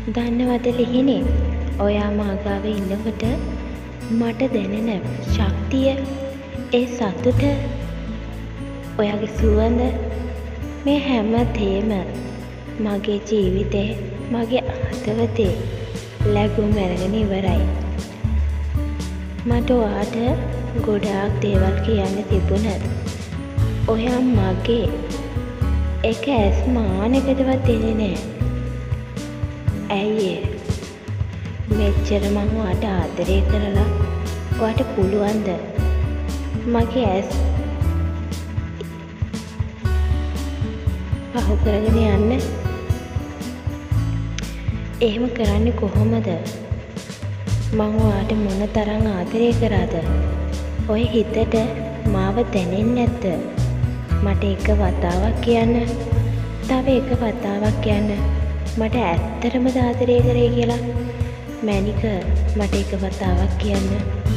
දන්නවද ලිහිණේ ඔයා මාගාව ඉන්නකොට මට දැනෙන ශක්තිය ඒ සතුට ඔයාගේ සුවඳ මේ හැම තේම මගේ ජීවිතේ මගේ හදවතේ ලැබුම් අරගෙන ඉවරයි. මට ඔයාට ගොඩාක් දේවල් කියන්න තිබුණත් ඔයා මගේ එක ඇස් මානෙකටවත් දෙන්නේ නෑ. ඇයි මෙච්චර මං ඔයාට ආදරය කරලා ඔයාට පුළුවන්ද මගේ ඇස් පහු කරගෙන යන්න? එහෙම කරන්නේ කොහොමද? මං ඔයාට මොන තරම් ආදරය කරාද? ඔය හිතට මාව දැනෙන්නේ නැද්ද? මට එක වතාවක් කියන්න. තව එක වතාවක් කියන්න. මට ඇත්තටම ආදරය කරේ කියලා. මැනික මට එක වතාවක් කියන්න.